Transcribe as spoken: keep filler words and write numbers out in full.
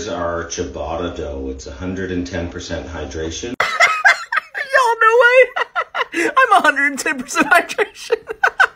Here's our ciabatta dough. It's one hundred ten percent hydration. Y'all, no way. I'm one hundred ten percent hydration.